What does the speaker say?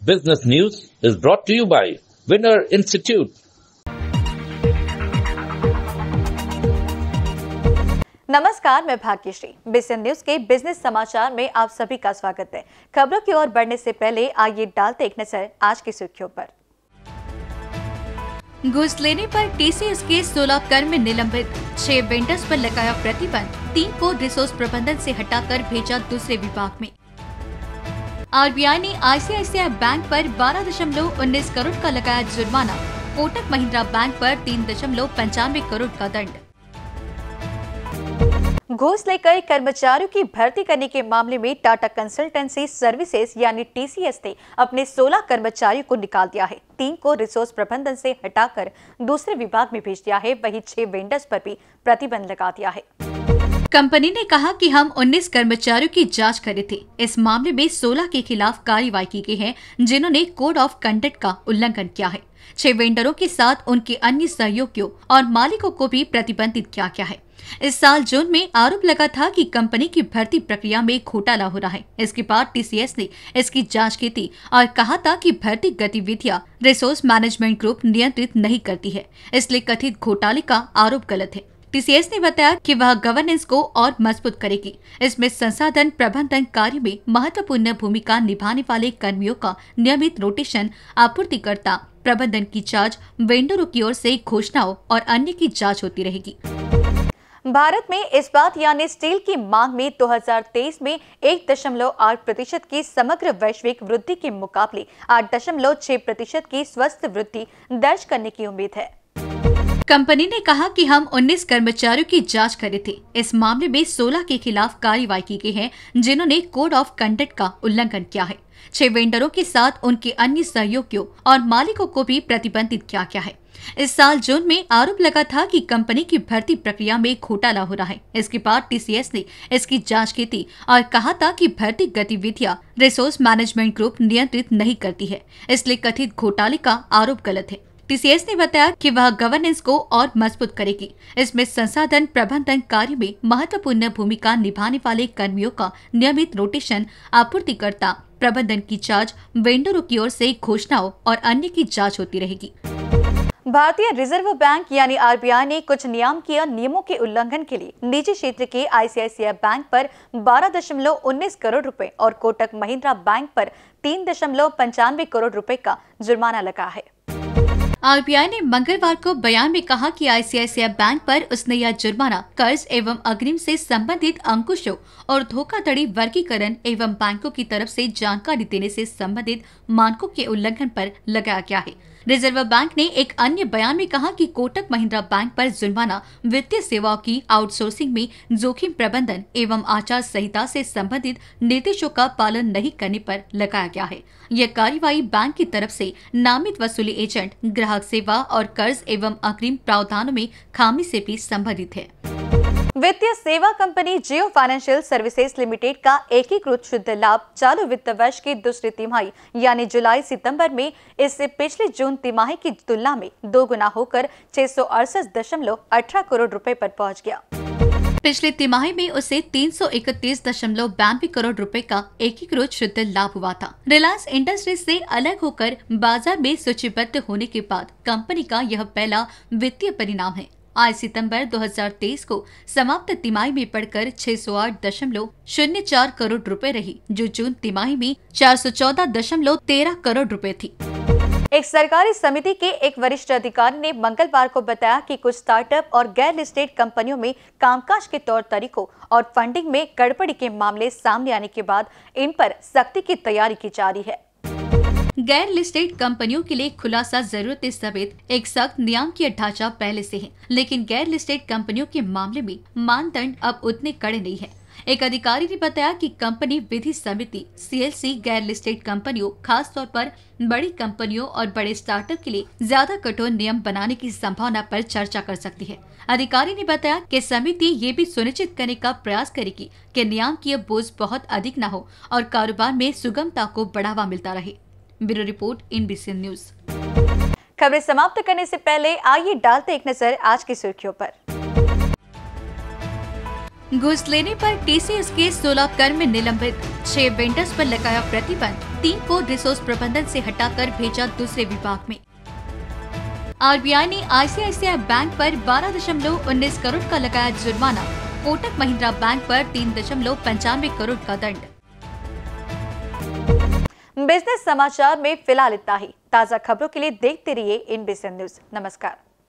Business News is brought to you by Winner Institute. नमस्कार, मैं Bhagyashree. Business news के business समाचार में आप सभी का स्वागत है। खबरों की ओर बढ़ने से पहले आइए डालते एक नजर आज की सुर्खियों पर। घूस लेने पर टीसीएस के 16 कर्मी निलंबित, 6 वेंडर्स पर लगाया प्रतिबंध, 3 को रिसोर्स प्रबंधन से हटाकर भेजा दूसरे विभाग में। आरबीआई ने आईसीआईसीआई बैंक पर 12.19 करोड़ का लगाया जुर्माना, कोटक महिंद्रा बैंक पर 3.95 करोड़ का दंड। घूस लेकर कर्मचारियों की भर्ती करने के मामले में टाटा कंसल्टेंसी सर्विसेज यानी टीसीएस ने अपने 16 कर्मचारियों को निकाल दिया है। 3 को रिसोर्स प्रबंधन से हटाकर दूसरे विभाग में भेज दिया है। वहीं 6 वेंडर्स पर भी प्रतिबंध लगा दिया है। कंपनी ने कहा कि हम 19 कर्मचारियों की जांच कर रहे थे। इस मामले में 16 के खिलाफ कार्रवाई की गई है, जिन्होंने कोड ऑफ कंडक्ट का उल्लंघन किया है। 6 वेंडरों के साथ उनके अन्य सहयोगियों और मालिकों को भी प्रतिबंधित किया गया है। इस साल जून में आरोप लगा था कि कंपनी की भर्ती प्रक्रिया में घोटाला हो रहा है। इसके बाद टीसीएस ने इसकी जांच की थी और कहा था कि भर्ती गतिविधियां रिसोर्स मैनेजमेंट ग्रुप नियंत्रित नहीं करती है, इसलिए कथित घोटाले का आरोप गलत है। टीसीएस ने बताया कि वह गवर्नेंस को और मजबूत करेगी। इसमें संसाधन प्रबंधन कार्य में महत्वपूर्ण भूमिका निभाने वाले कर्मियों का नियमित रोटेशन, आपूर्तिकर्ता प्रबंधन की जांच, वेंडरों की ओर से घोषणाओं और अन्य की जांच होती रहेगी। भारत में इस्पात यानी स्टील की मांग में 2023 में 1.8% की समग्र वैश्विक वृद्धि के मुकाबले 8.6% की स्वस्थ वृद्धि दर्ज करने की उम्मीद है। कंपनी ने कहा कि हम 19 कर्मचारियों की जांच कर रहे थे। इस मामले में 16 के खिलाफ कार्रवाई की गई है, जिन्होंने कोड ऑफ कंडक्ट का उल्लंघन किया है। 6 वेंडरों के साथ उनके अन्य सहयोगियों और मालिकों को भी प्रतिबंधित किया गया है। इस साल जून में आरोप लगा था कि कंपनी की भर्ती प्रक्रिया में घोटाला हो रहा है। इसके बाद टीसीएस ने इसकी जांच की थी और कहा था कि भर्ती गतिविधियां रिसोर्स मैनेजमेंट ग्रुप नियंत्रित नहीं करती है, इसलिए कथित घोटाले का आरोप गलत है। टीसीएस ने बताया कि वह गवर्नेंस को और मजबूत करेगी। इसमें संसाधन प्रबंधन कार्य में महत्वपूर्ण भूमिका निभाने वाले कर्मियों का नियमित रोटेशन, आपूर्तिकर्ता प्रबंधन की जांच, वेंडरों की ओर से घोषणाओं और अन्य की जांच होती रहेगी। भारतीय रिजर्व बैंक यानी आरबीआई ने कुछ नियामकीय नियमों के उल्लंघन के लिए निजी क्षेत्र के आईसीआईसीआई बैंक पर 12.19 करोड़ रुपए और कोटक महिंद्रा बैंक पर 3.95 करोड़ रुपए का जुर्माना लगा है। आरबीआई ने मंगलवार को बयान में कहा कि आईसीआईसीआई बैंक पर उसने यह जुर्माना कर्ज एवं अग्रिम से संबंधित अंकुशों और धोखाधड़ी वर्गीकरण एवं बैंकों की तरफ से जानकारी देने से संबंधित मानकों के उल्लंघन पर लगाया गया है। रिजर्व बैंक ने एक अन्य बयान में कहा कि कोटक महिंद्रा बैंक पर जुर्माना वित्तीय सेवाओं की आउटसोर्सिंग में जोखिम प्रबंधन एवं आचार संहिता से संबंधित निर्देशों का पालन नहीं करने पर लगाया गया है। यह कार्रवाई बैंक की तरफ से नामित वसूली एजेंट, ग्राहक सेवा और कर्ज एवं अग्रिम प्रावधानों में खामी से भी संबंधित है। वित्तीय सेवा company Jio financial services limited का एकीकृत शुद्ध लाभ चालू वित्त वर्ष की दूसरी तिमाही यानी जुलाई सितंबर में इससे पिछले जून तिमाही की तुलना में 2 गुना होकर 668.18 करोड़ रुपए पर पहुंच गया। पिछले तिमाही में उसे 331.92 करोड़ रुपए का एकीकृत शुद्ध लाभ हुआ था। रिलायंस इंडस्ट्रीज से अलग होकर बाजार में सूचीबद्ध होने के बाद कंपनी का यह पहला वित्तीय परिणाम है। आज सितंबर 2023 को समाप्त तिमाही में बढ़कर 608.04 करोड़ रुपए रही, जो जून तिमाही में 414.13 करोड़ रुपए थी। एक सरकारी समिति के एक वरिष्ठ अधिकारी ने मंगलवार को बताया कि कुछ स्टार्टअप और गैर लिस्टेड कंपनियों में कामकाज के तौर तरीकों और फंडिंग में गड़बड़ी के मामले सामने आने के बाद इन पर सख्ती की तैयारी की जा रही है। गैर लिस्टेड कंपनियों के लिए खुलासा जरूरत समेत एक सख्त नियामकीय ढांचा पहले से है, लेकिन गैर लिस्टेड कंपनियों के मामले में मानदंड अब उतने कड़े नहीं है। एक अधिकारी ने बताया कि कंपनी विधि समिति सीएलसी गैर लिस्टेड कंपनियों, खास तौर पर बड़ी कंपनियों और बड़े स्टार्टअप के लिए ज्यादा कठोर नियम बनाने की संभावना पर चर्चा कर सकती है। अधिकारी ने बताया कि समिति ये भी सुनिश्चित करने का प्रयास करेगी कि नियामकीय बोझ बहुत अधिक न हो और कारोबार में सुगमता को बढ़ावा मिलता रहे। Bureau report, INBCN news. खबरें समाप्त करने से पहले आइए डालते एक नजर आज की सुर्खियों पर। घूस लेने पर टीसीएस के 16 कर्मी निलंबित, 6 वेंडर्स पर लगाया प्रतिबंध, 3 को रिसोर्स प्रबंधन से हटाकर भेजा दूसरे विभाग में। आरबीआई ने आईसीआईसीआई बैंक पर 12.19 करोड़ का लगाया जुर्माना, कोटक महिंद्रा बैंक पर 3.95 करोड़ का दंड। बिजनेस समाचार में फिलहाल इतना ही। ताज़ा खबरों के लिए देखते रहिए INBCN न्यूज। नमस्कार।